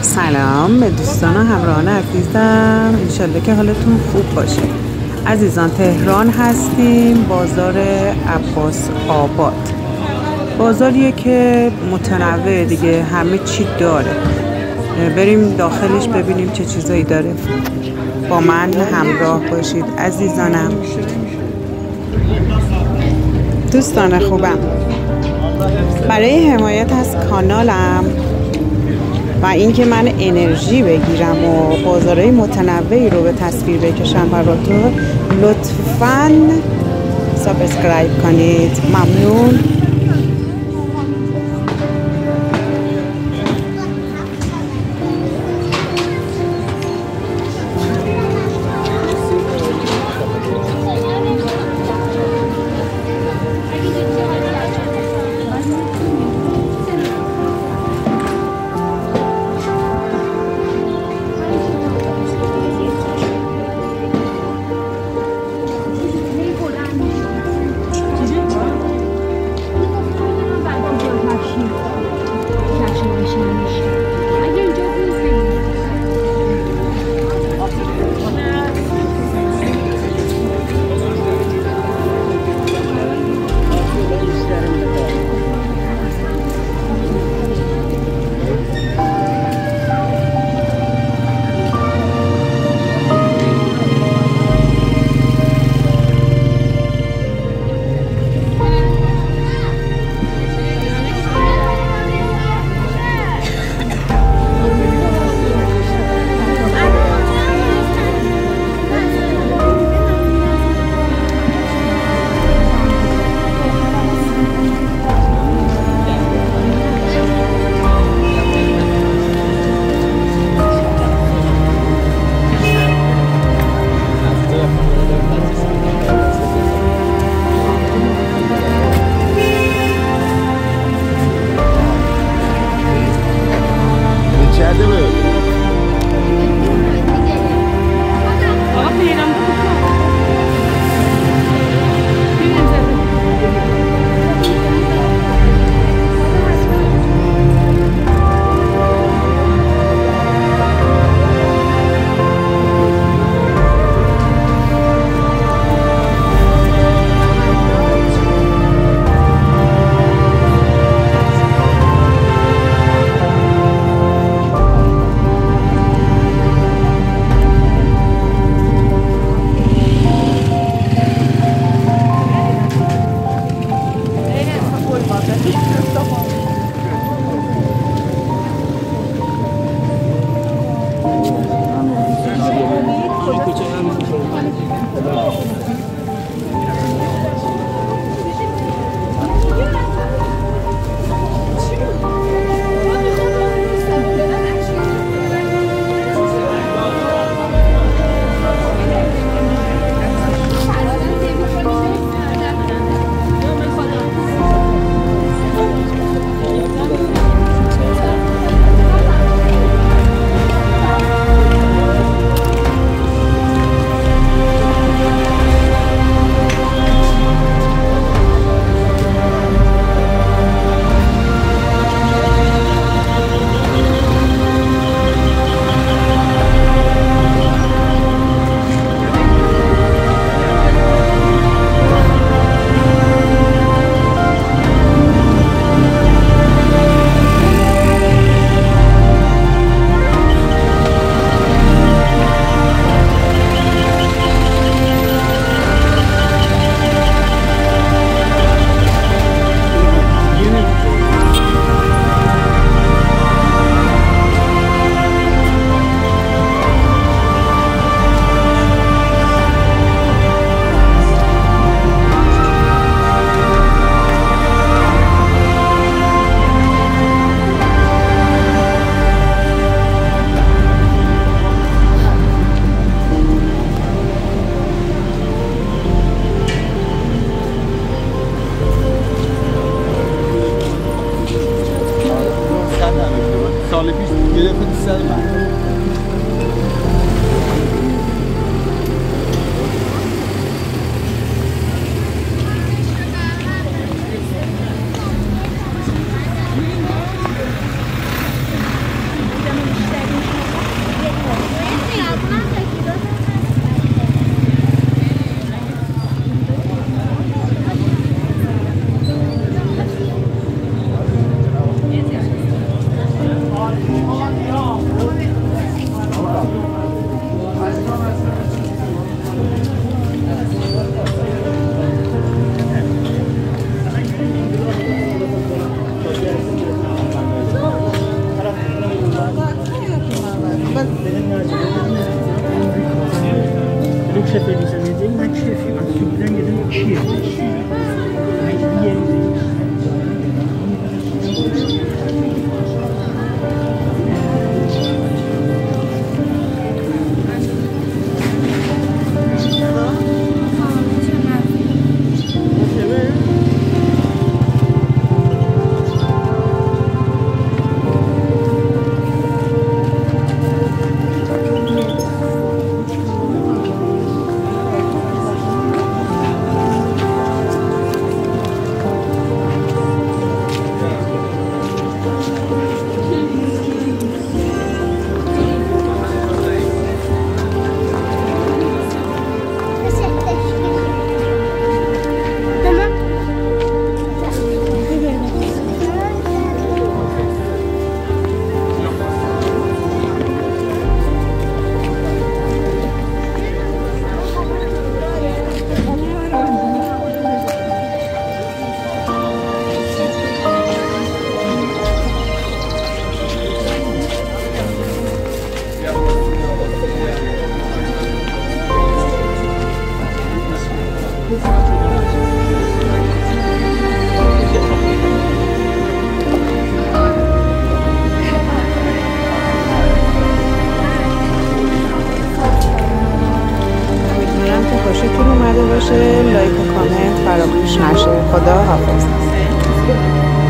سلام به دوستان و همراهان عزیزم، انشالله که حالتون خوب باشه. عزیزان تهران هستیم، بازار عباس آباد. بازاریه که متنوع دیگه، همه چی داره. بریم داخلش ببینیم چه چیزایی داره. با من همراه باشید عزیزانم. دوستان خوبم، برای حمایت از کانالم و اینکه من انرژی بگیرم و بازارهای متنوعی رو به تصویر بکشم براتون، لطفاً سابسکرایب کنید. ممنون. سال پیش گرفت 300 من. فریزر میده من چفی من سوپلن یه دونه چیه لایک و کامنت فراموش نشه. خدا حافظ.